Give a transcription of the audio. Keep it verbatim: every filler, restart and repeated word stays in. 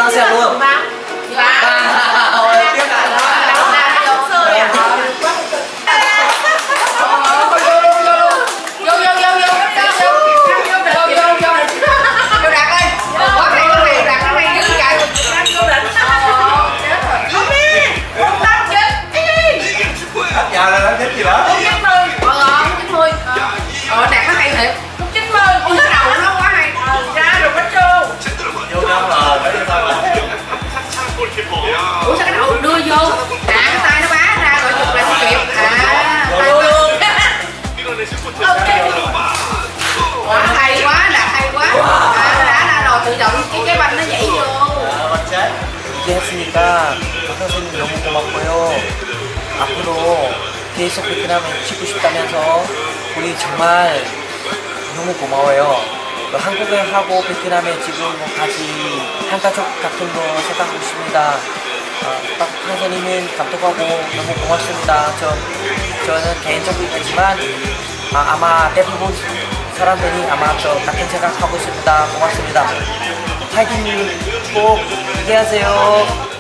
mang xe luôn. À, ôi, tiếc à. Nhà là đánh gì đó? chín mươi. Ờ, chín mươi. Ờ, đạt nó hay thiệt. chín mươi. Ôi, cái đầu nó quá hay. Ờ, ra rồi bánh trâu. Vô năm rồi, thấy sao mà. Ủa sao cái đầu đưa vô? À, cái tay nó bá ra rồi chụp lại không kịp. À, tay luôn. Ok. Wow, hay quá, đạt hay quá. À, đã ra rồi tự động cái cái banh nó nhảy vô. 아, 맞지? 이제 했으니까 박 선생님 너무 고맙고요. 앞으로 계속 베트남에 치고 싶다면서 우리 정말 너무 고마워요. 또 한국에 하고 베트남에 지금 뭐 같이 한 가족 같은 거 생각하고 있습니다. 어, 박 선생님은 감독하고 너무 고맙습니다. 저, 저는 개인적이지만 아, 아마 대부분 사람들이 아마 저 같은 생각하고 있습니다. 고맙습니다. 파이팅 꼭 이겨하세요.